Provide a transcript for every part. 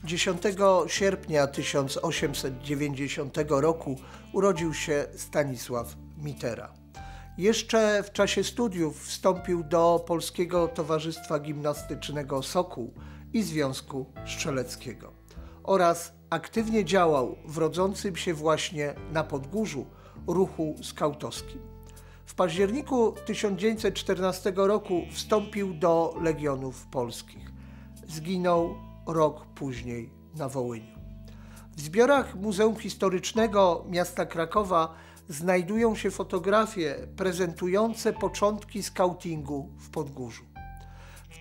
10 sierpnia 1890 roku urodził się Stanisław Mitera. Jeszcze w czasie studiów wstąpił do Polskiego Towarzystwa Gimnastycznego Sokół i Związku Strzeleckiego oraz aktywnie działał w rodzącym się właśnie na Podgórzu ruchu skautowskim. W październiku 1914 roku wstąpił do Legionów Polskich. Zginął rok później na Wołyniu. W zbiorach Muzeum Historycznego Miasta Krakowa znajdują się fotografie prezentujące początki skautingu w Podgórzu. W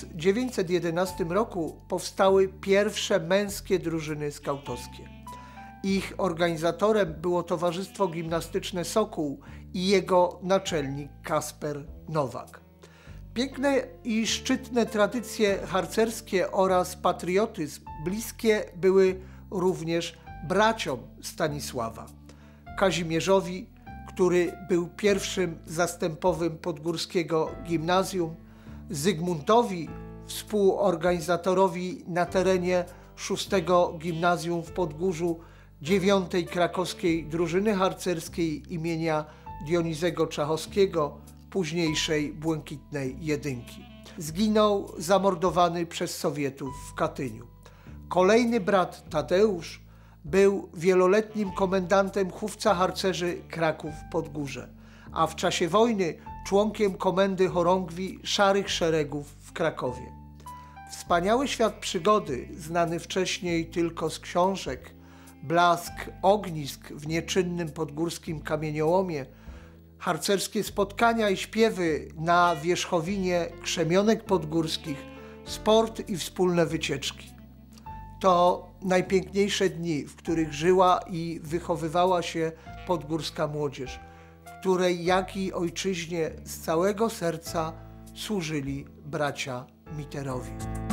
1911 roku powstały pierwsze męskie drużyny skautowskie. Ich organizatorem było Towarzystwo Gimnastyczne Sokół i jego naczelnik Kasper Nowak. Piękne i szczytne tradycje harcerskie oraz patriotyzm bliskie były również braciom Stanisława: Kazimierzowi, który był pierwszym zastępowym podgórskiego gimnazjum, Zygmuntowi, współorganizatorowi na terenie 6 Gimnazjum w Podgórzu 9 Krakowskiej Drużyny Harcerskiej imienia Dionizego Czachowskiego, późniejszej Błękitnej Jedynki. Zginął zamordowany przez Sowietów w Katyniu. Kolejny brat Tadeusz był wieloletnim komendantem chówca harcerzy Kraków-Podgórze, a w czasie wojny członkiem komendy chorągwi Szarych Szeregów w Krakowie. Wspaniały świat przygody, znany wcześniej tylko z książek, blask ognisk w nieczynnym podgórskim kamieniołomie, harcerskie spotkania i śpiewy na wierzchowinie krzemionek podgórskich, sport i wspólne wycieczki. To najpiękniejsze dni, w których żyła i wychowywała się podgórska młodzież, której jak i ojczyźnie z całego serca służyli bracia Miterowi.